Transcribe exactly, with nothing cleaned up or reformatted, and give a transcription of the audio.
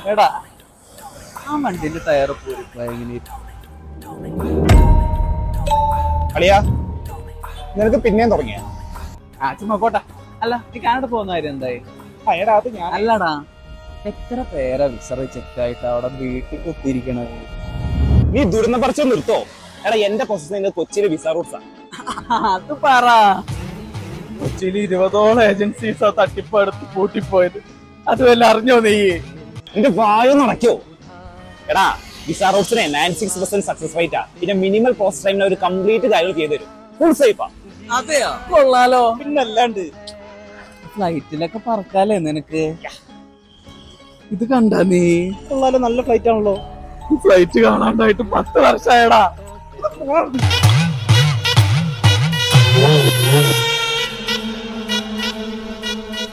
എടാ ആ വണ്ടിന്റെ ടയർ പോയി അളിയാ നിനക്ക് പിന്നെയും തുടങ്ങിയ ആ ചുമ്മാ പോട്ടെ. അല്ല നീ കാനഡ പോകുന്ന കാര്യം എന്തായി? എടാ അത് ഞാൻ അല്ലടാ എത്ര പേരാ വിസ റിജക്റ്റ് ആയിട്ട് അവിടെ വീട്ടിൽ കുത്തിയിരിക്കണത്. നീ ദുരന്ത പറിച്ചു നിർത്തോ. എടാ എന്റെ പൊസിഷൻ കൊച്ചിയിലെ വിസ റൂട്ട്സാ. അത് പറ. കൊച്ചിയിൽ ഇരുപതോളം ഏജൻസീസാ തട്ടിപ്പെടുത്ത് പൂട്ടിപ്പോയത്. അതുവല്ല അറിഞ്ഞോ നീ? നിന്റെ വായു നടക്കോ. എടാ വിസ റൂട്ട്സിന് നയൻറ്റി സിക്സ് പെർസെന്റ് സക്സസ് റേറ്റാ. പിന്നെ മിനിമൽ കോസ്റ്റ് ടൈമിന് ഒരു കംപ്ലീറ്റ് കാര്യങ്ങൾ ചെയ്തു തരും. ഫുൾ സേഫാ. അതെയോ? കൊള്ളാലോ. പിന്നല്ലാണ്ട് ഫ്ലൈറ്റിലൊക്കെ പറക്കാലേ നിനക്ക്. ഇത് കണ്ടാ നീ? കൊള്ളാലോ, നല്ല ഫ്ലൈറ്റ് ആണല്ലോ. ഫ്ലൈറ്റ് കാണാണ്ടായിട്ട് പത്ത് വർഷമായടാ.